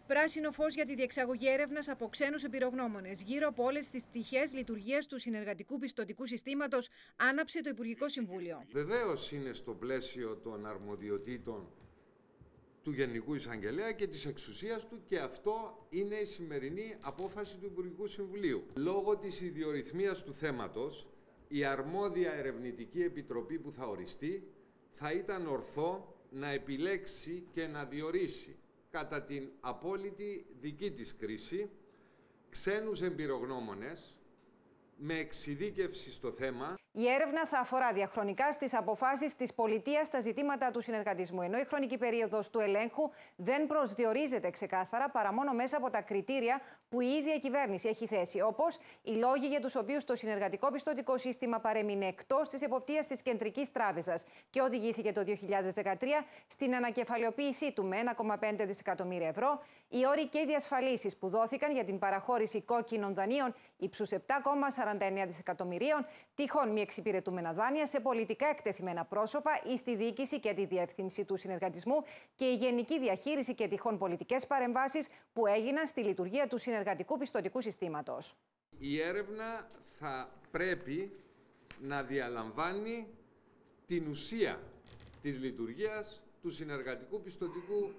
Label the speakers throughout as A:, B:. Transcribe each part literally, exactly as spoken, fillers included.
A: Πράσινο φως για τη διεξαγωγή έρευνας από ξένους εμπειρογνώμονες γύρω από όλες τις πτυχές λειτουργίας του συνεργατικού πιστωτικού συστήματος άναψε το Υπουργικό Συμβούλιο.
B: Βεβαίως είναι στο πλαίσιο των αρμοδιοτήτων του Γενικού Εισαγγελέα και της εξουσίας του, και αυτό είναι η σημερινή απόφαση του Υπουργικού Συμβουλίου. Λόγω της ιδιορυθμίας του θέματος, η αρμόδια ερευνητική επιτροπή που θα οριστεί θα ήταν ορθό να επιλέξει και να διορίσει κατά την απόλυτη δική της κρίση ξένους εμπειρογνώμονες με εξειδίκευση στο θέμα.
C: Η έρευνα θα αφορά διαχρονικά στις αποφάσεις της πολιτείας στα ζητήματα του συνεργατισμού, ενώ η χρονική περίοδος του ελέγχου δεν προσδιορίζεται ξεκάθαρα παρά μόνο μέσα από τα κριτήρια που η ίδια η κυβέρνηση έχει θέσει, όπως οι λόγοι για τους οποίους το συνεργατικό πιστωτικό σύστημα παρέμεινε εκτός της εποπτείας της Κεντρικής Τράπεζας και οδηγήθηκε το δύο χιλιάδες δεκατρία στην ανακεφαλαιοποίησή του με ένα κόμμα πέντε δισεκατομμύρια ευρώ, οι όροι και οι διασφαλίσεις που δόθηκαν για την παραχώρηση κόκκινων δανείων ύψους επτά κόμμα σαράντα εννέα δισεκατομμυρίων, τυχόν μη εξυπηρετούμενα δάνεια σε πολιτικά εκτεθειμένα πρόσωπα ή στη διοίκηση και τη διεύθυνση του συνεργατισμού και η γενική διαχείριση και τυχόν πολιτικές παρεμβάσεις που έγιναν στη λειτουργία του συνεργατικού πιστωτικού συστήματος.
B: Η έρευνα θα πρέπει να διαλαμβάνει την ουσία της λειτουργίας του συνεργατικού πιστωτικού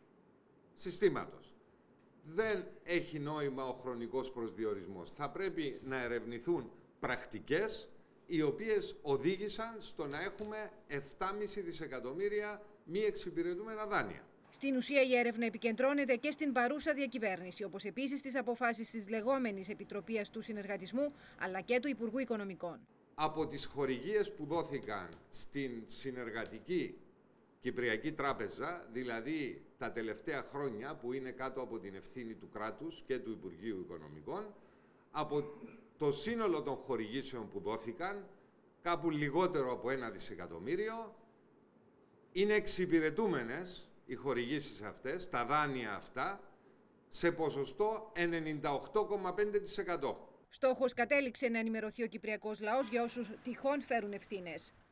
B: συστήματος. Δεν έχει νόημα ο χρονικός προσδιορισμός. Θα πρέπει να ερευνηθούν πρακτικές οι οποίες οδήγησαν στο να έχουμε επτά κόμμα πέντε δισεκατομμύρια μη εξυπηρετούμενα δάνεια.
A: Στην ουσία, η έρευνα επικεντρώνεται και στην παρούσα διακυβέρνηση, όπως επίσης στις αποφάσεις της λεγόμενης Επιτροπής του Συνεργατισμού, αλλά και του Υπουργού Οικονομικών.
B: Από τις χορηγίες που δόθηκαν στην συνεργατική Κυπριακή Τράπεζα, δηλαδή τα τελευταία χρόνια που είναι κάτω από την ευθύνη του κράτους και του Υπουργείου Οικονομικών, από το σύνολο των χορηγήσεων που δόθηκαν, κάπου λιγότερο από ένα δισεκατομμύριο, είναι εξυπηρετούμενες οι χορηγήσεις αυτές, τα δάνεια αυτά, σε ποσοστό ενενήντα οκτώ κόμμα πέντε τοις εκατό.
A: Στόχος κατέληξε να ενημερωθεί ο κυπριακός λαός για όσους τυχόν φέρουν ευθύνες.